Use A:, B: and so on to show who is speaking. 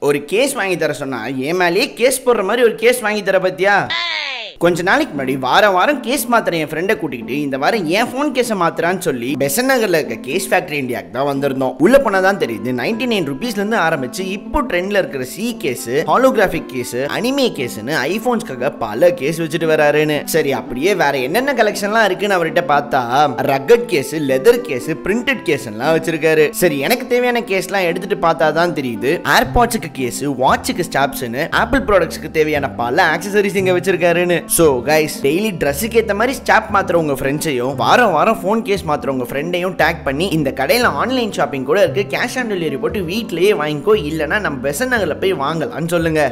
A: ஒரு கேஸ் வாங்கி தர சொன்னா என் மேலேயே கேஸ் போடுற மாதிரி ஒரு கேஸ் வாங்கி தர பத்தியா? கொஞ்ச நாளைக்கு முன்னாடி வாரம் கேஸ் மாத்திர என் ஃப்ரெண்டை கூட்டிக்கிட்டு இந்த வாரம் என் ஃபோன் கேஸை மாத்திரான்னு சொல்லி பெசன்ட் நகர்ல இருக்க கேஸ் ஃபேக்டரி இந்தியாக்கு தான் வந்திருந்தோம். உள்ள போனாதான் தெரியுது 99 rupeesல இருந்து ஆரம்பிச்சு இப்போ ட்ரெண்ட்ல இருக்கிற C case, holographic case, anime கேஸ்னு ஐபோன்ஸ்க்காக பல கேஸ் வச்சுட்டு வராருன்னு. சரி, அப்படியே வேற என்னென்ன கலெக்ஷன்லாம் இருக்குன்னு அவர்கிட்ட பார்த்தா rugged case, leather case, printed case எல்லாம் வச்சிருக்காரு. சரி, எனக்கு தேவையான கேஸ்லாம் எடுத்துட்டு பார்த்தா தான் தெரியுது ஏர்பாட்ஸுக்கு கேஸ், வாட்சுக்கு ஸ்டாப்ஸ்னு ஆப்பிள் ப்ராடக்ட்ஸ்க்கு தேவையான பல ஆக்சசரிஸ் இங்க வச்சிருக்காருன்னு. சோ கைஸ், டெய்லி ட்ரெஸ்ஸுக்கு ஏற்ற மாதிரி ஸ்டாப் மாத்திர உங்க ஃப்ரெண்ட்ஸையும் வாரம் ஃபோன் கேஸ் மாத்திர உங்க ஃப்ரெண்டையும் டேக் பண்ணி இந்த கடையில் ஆன்லைன் ஷாப்பிங் கூட இருக்கு, கேஷ் ஆன் டெலிவரி போட்டு வீட்லயே வாங்கிக்கோ, இல்லைன்னா நம்ம பெசன்ட் நகர்ல போய் வாங்கலாம்னு சொல்லுங்க.